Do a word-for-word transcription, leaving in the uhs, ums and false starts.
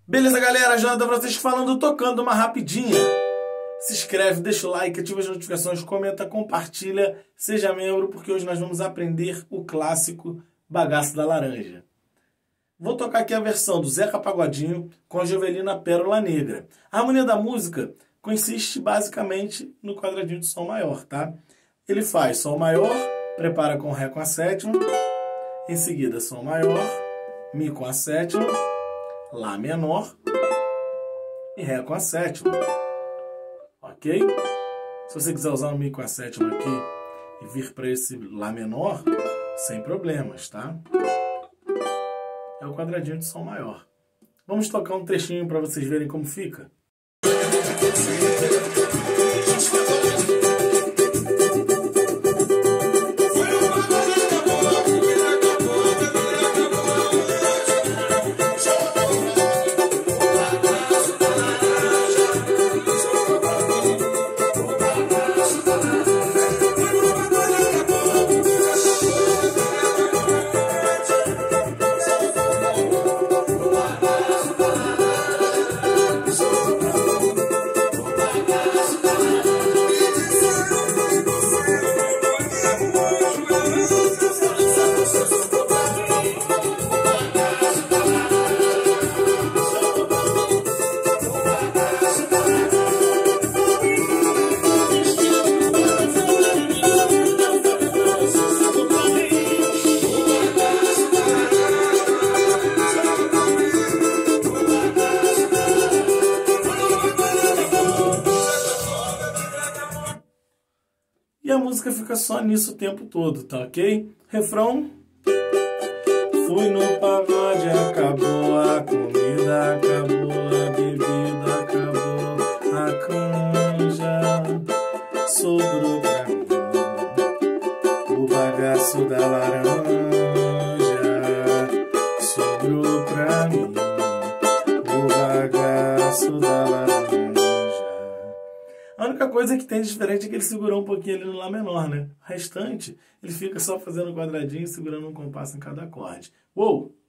Beleza, galera? Jonathan Francisco falando, tocando uma rapidinha. Se inscreve, deixa o like, ativa as notificações, comenta, compartilha, seja membro, porque hoje nós vamos aprender o clássico Bagaço da Laranja. Vou tocar aqui a versão do Zeca Pagodinho com a Jovelina Pérola Negra. A harmonia da música consiste basicamente no quadradinho de Sol maior, tá? Ele faz Sol maior, prepara com Ré com a sétima, em seguida Sol maior, Mi com a sétima, Lá menor e Ré com a sétima. Ok? Se você quiser usar o Mi com a sétima aqui e vir para esse Lá menor, sem problemas, tá? É o quadradinho de Sol maior. Vamos tocar um trechinho para vocês verem como fica. E a música fica só nisso o tempo todo, tá ok? Refrão. Fui no pagode, acabou a comida, acabou a bebida, acabou a canja, sobrou pra mim o bagaço da laranja, sobrou pra mim o bagaço da laranja. A única coisa que tem de diferente é que ele segurou um pouquinho ali no Lá menor, né? O restante, ele fica só fazendo um quadradinho e segurando um compasso em cada acorde. Uou!